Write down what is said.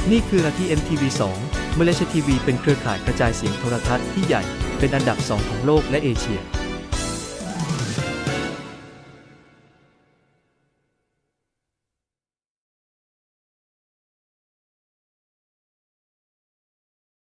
นี่คือ RTM-TV2 Malaysia TV เป็นเครือข่ายกระจายเสียงโทรทัศน์ที่ใหญ่เป็นอันดับ 2 ของโลกและเอเชีย